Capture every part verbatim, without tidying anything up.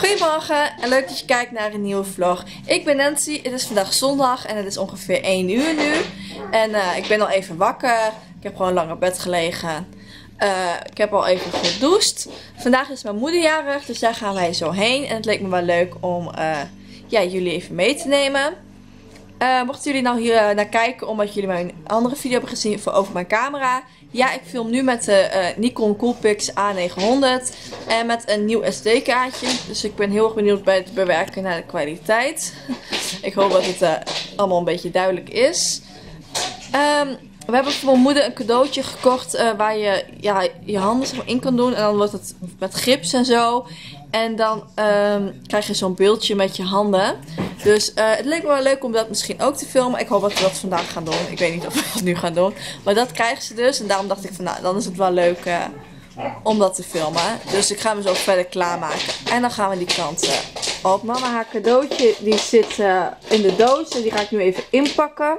Goedemorgen en leuk dat je kijkt naar een nieuwe vlog. Ik ben Nancy, het is vandaag zondag en het is ongeveer één uur nu. En uh, ik ben al even wakker, ik heb gewoon lang op bed gelegen. Uh, ik heb al even gedoucht. Vandaag is mijn moeder jarig, dus daar gaan wij zo heen. En het leek me wel leuk om uh, ja, jullie even mee te nemen. Uh, mochten jullie nou hier uh, naar kijken omdat jullie mijn andere video hebben gezien voor over mijn camera. Ja, ik film nu met de uh, Nikon Coolpix A negenhonderd en met een nieuw S D kaartje. Dus ik ben heel erg benieuwd bij het bewerken naar de kwaliteit. Ik hoop dat het uh, allemaal een beetje duidelijk is. Um, we hebben voor mijn moeder een cadeautje gekocht uh, waar je ja, je handen zeg maar, in kan doen. En dan wordt het met gips en zo. En dan um, krijg je zo'n beeldje met je handen. Dus uh, het leek me wel leuk om dat misschien ook te filmen. Ik hoop dat we dat vandaag gaan doen. Ik weet niet of we dat nu gaan doen. Maar dat krijgen ze dus. En daarom dacht ik van nou, dan is het wel leuk uh, om dat te filmen. Dus ik ga me zo verder klaarmaken. En dan gaan we die kant uh, op. Mama, haar cadeautje die zit uh, in de doos. En die ga ik nu even inpakken.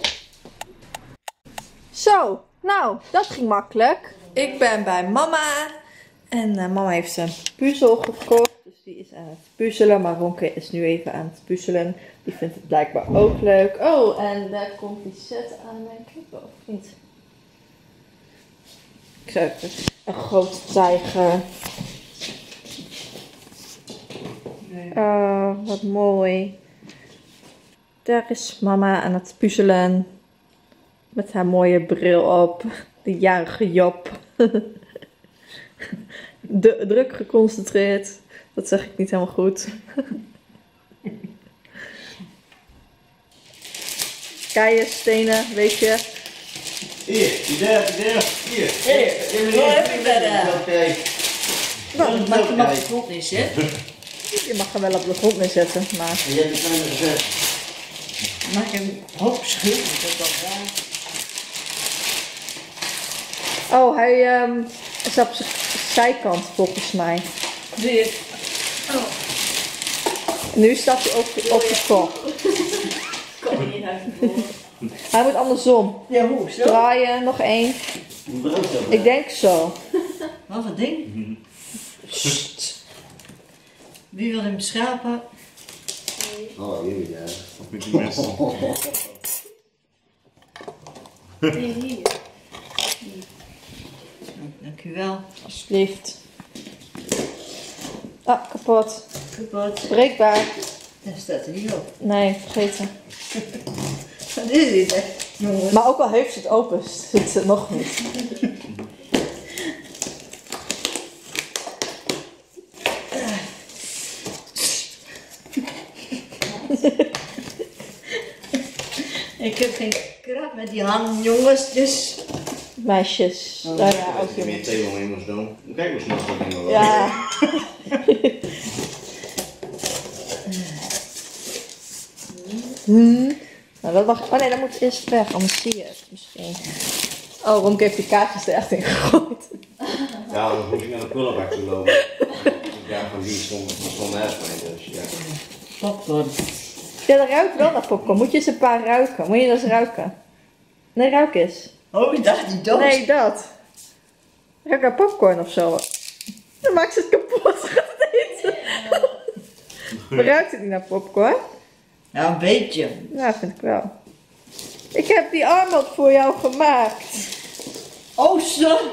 Zo, nou, dat ging makkelijk. Ik ben bij mama. En uh, mama heeft een puzzel gekocht. Dus die is aan het puzzelen. Maar Ronke is nu even aan het puzzelen. Die vindt het blijkbaar ook leuk. Oh, en daar komt die set aan mijn klippen, of niet? Ik zou even een grote tijger. Oh, wat mooi. Daar is mama aan het puzzelen. Met haar mooie bril op. De jarige Job. De, druk geconcentreerd. Dat zeg ik niet helemaal goed. Keien, stenen, weet je. Hier, daar, daar, hier. Hé, waar heb je dat aan? Oké. Nou, mag je hem op de grond neerzetten? Je mag hem wel op de grond neerzetten, maar... Je hebt het kleine gezet. Mag ik hem opschudden? Dat is wel raar. Oh, hij um, is op zijn zijkant volgens mij. Weer. Oh. Nu staat hij op, op de kop. Kom er niet uit de boord. Hij moet andersom. Ja, hoe? Zo? Draaien, nog één. Ik denk zo. Wat een ding? Sst. Wie wil hem schapen? Oh, hier ja. Of met die messen. Nee, hier. Dank u wel. Alsjeblieft. Ah, kapot. Kapot. Breekbaar. Dat staat er niet op. Nee, vergeten. Wat is dit, hè? Jongens. Maar ook al heeft ze het open, zit het nog niet. Ik heb geen krap met die handen, jongens, dus... Meisjes. Oh, Nou ja, ook Als je meer jongens. thee omheen moest doen. Kijk hoe snel dat ding wel. Ja. hmm. Nou, dat mag... Oh nee, dat moet eerst weg, anders zie je het misschien. Oh, Ronke heeft die kaartjes er echt in gegooid. Ja, dan moet je naar de prullenbak toe lopen. Ja, van die stond, stond naast mij, dus ja. Popcorn. Ja, dat ruikt wel naar popcorn. Moet je eens een paar ruiken? Moet je dat eens ruiken? Nee, ruik eens. Oh, ik dacht die doos. Nee, dat. Ruik naar popcorn of zo. Dan maakt ze het kapot. Gaat het eten. Maar ruikt het niet naar popcorn? Nou, een beetje. Ja, vind ik wel. Ik heb die armband voor jou gemaakt. Oh, sorry.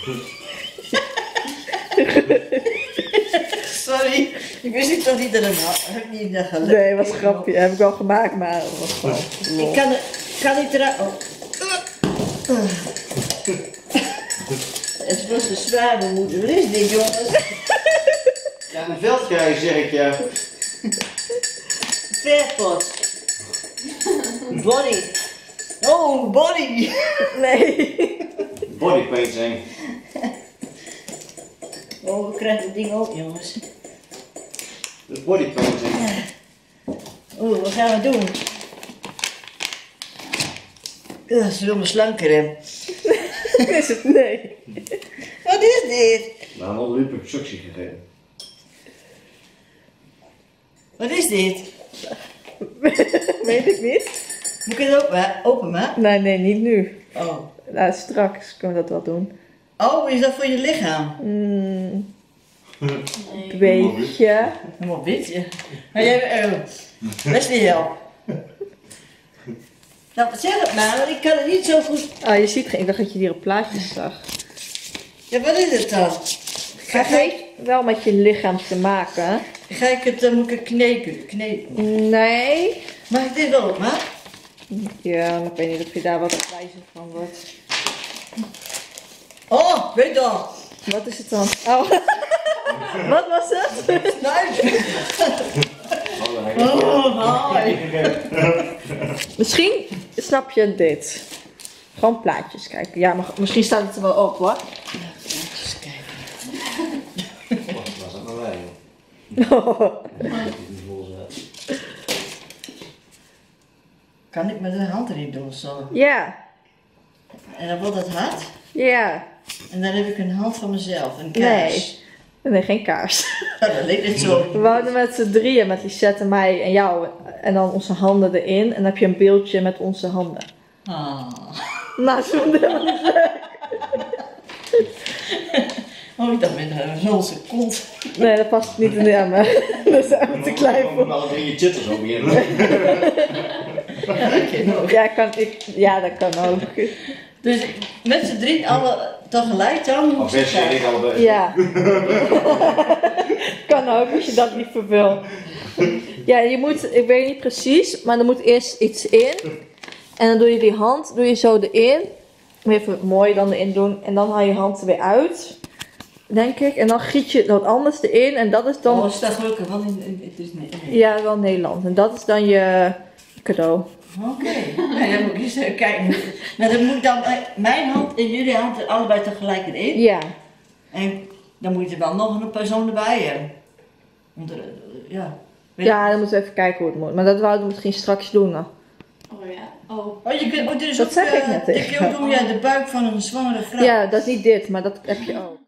Sorry. Ik wist niet toch niet dat het had. Heb ik niet dat gelukt. Nee, was een grapje. Heb ik wel gemaakt, maar het was gewoon lol. Ik kan, er, kan niet eruit. Oh. Het is best een zwaar, mijn moeder. Wat is dit, jongens? Ja, een veldkruis zeg ik ja. Verpot. Body. Oh, body. Nee. Bodypaint zijn. Oh, we krijgen het ding ook, jongens. Dat is bodypaint zijn. Oh, wat gaan we doen? Uh, ze wil me slanker hebben. Is het? Nee. Wat is dit? We hebben al een instructie gegeven. Wat is dit? Weet ik niet. Moet ik het open, openmaken? Nee, nee, niet nu. Oh. Nou, straks kunnen we dat wel doen. Oh, is dat voor je lichaam? Mm. Een beetje. Helemaal wit, ja. Maar jij, uh, Wesley help. Nou, zeg het maar, want ik kan het niet zo goed. Oh, je ziet geen. Ik dacht dat je hier op plaatjes zag. Ja, wat is het dan? Het heeft wel met je lichaam te maken. Ga ik het, dan moet ik het kneken, kneten. Nee. Mag ik dit wel opmaken? Ja, maar ik weet niet of je daar wat wijzer van wordt. Oh, weet al. Wat is het dan? Oh. Wat was het? Snuif. Oh, hi. Misschien snap je dit. Gewoon plaatjes kijken. Ja, maar misschien staat het er wel op hoor. Eens kijken. Was dat nou wij, joh? Kan ik met de hand erin doen zo? Ja. En dan wordt het hard. Ja. En dan heb ik een hand van mezelf, een kaars. Nee. Nee, geen kaars. Ja, dat ligt het zo. We wouden met z'n drieën, met Lisette, mij en jou. En dan onze handen erin. En dan heb je een beeldje met onze handen. Ah. Nou, zo Oh, ik dacht met een onze kont. Nee, dat past niet in de emmer. Dat is echt te klein Moet voor. alle drie je chitters ook weer. Ja, dat kan ook. Ja, kan ik, ja, dat kan ook. Dus met z'n drie alle tegelijk dan? Of best en ik allebei. Ja. Kan ook, als je dat liever wil. Ja, je moet, ik weet niet precies, maar er moet eerst iets in. En dan doe je die hand, doe je zo erin. Even mooi dan erin doen. En dan haal je hand er weer uit. Denk ik. En dan giet je wat anders erin. En dat is dan... Oh, is dat gelukkig, want in, in, het is niet. Nee. Ja, wel Nederland. En dat is dan je cadeau. Oké, nou, dan moet ik eens even kijken. Maar dan moet dan eh, mijn hand en jullie hand er allebei tegelijk erin. Ja. En dan moet je wel nog een persoon erbij hebben. Want, eh, ja. Weet- Ja, dan moeten we even kijken hoe het moet. Maar dat wouden we misschien straks doen. Nog. Oh ja. Oh. Oh, je kunt oh, dit is Dat ook, zeg ik eh, net dit tegen kun je jou. ook doen, ja, de buik van een zwangere vrouw. Ja, dat is niet dit, maar dat heb je ook.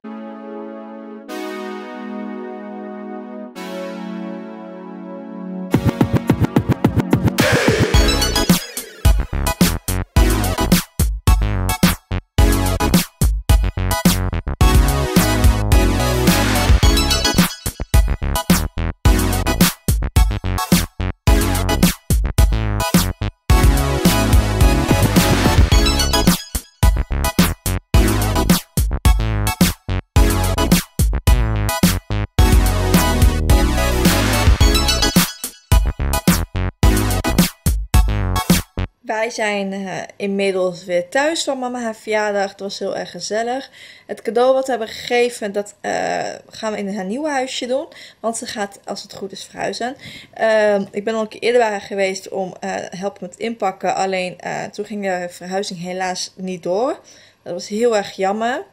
Wij zijn uh, inmiddels weer thuis van mama haar verjaardag. Het was heel erg gezellig. Het cadeau wat we hebben gegeven, dat uh, gaan we in haar nieuwe huisje doen. Want ze gaat, als het goed is, verhuizen. Uh, ik ben al een keer eerder bij haar geweest om uh, helpen met inpakken. Alleen uh, toen ging de verhuizing helaas niet door. Dat was heel erg jammer.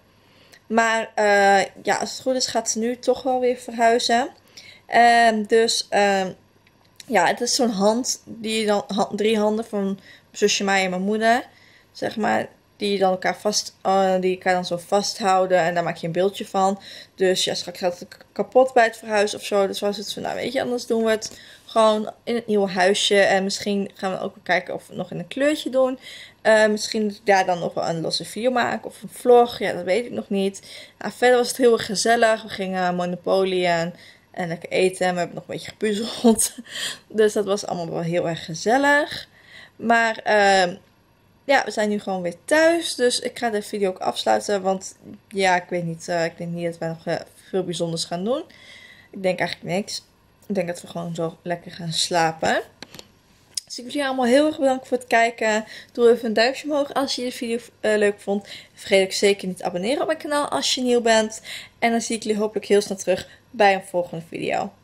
Maar uh, ja, als het goed is, gaat ze nu toch wel weer verhuizen. Uh, dus uh, ja, het is zo'n hand, die dan, hand, drie handen van mijn zusje, mij en mijn moeder, zeg maar, die dan elkaar vast, uh, die elkaar dan zo vasthouden en daar maak je een beeldje van. Dus ja, straks gaat het kapot bij het verhuizen of zo. Dus was het van, nou weet je, anders doen we het gewoon in het nieuwe huisje. En misschien gaan we ook wel kijken of we het nog in een kleurtje doen. Uh, misschien dat ik daar dan nog wel een losse video maken of een vlog. Ja, dat weet ik nog niet. Nou, verder was het heel erg gezellig. We gingen Monopoly en, en lekker eten. En we hebben nog een beetje gepuzzeld. Dus dat was allemaal wel heel erg gezellig. Maar uh, ja, we zijn nu gewoon weer thuis. Dus ik ga de video ook afsluiten. Want ja, ik weet niet. Uh, ik denk niet dat wij nog uh, veel bijzonders gaan doen. Ik denk eigenlijk niks. Ik denk dat we gewoon zo lekker gaan slapen. Dus ik wil jullie allemaal heel erg bedanken voor het kijken. Doe even een duimpje omhoog als je de video uh, leuk vond. Vergeet ook zeker niet te abonneren op mijn kanaal als je nieuw bent. En dan zie ik jullie hopelijk heel snel terug bij een volgende video.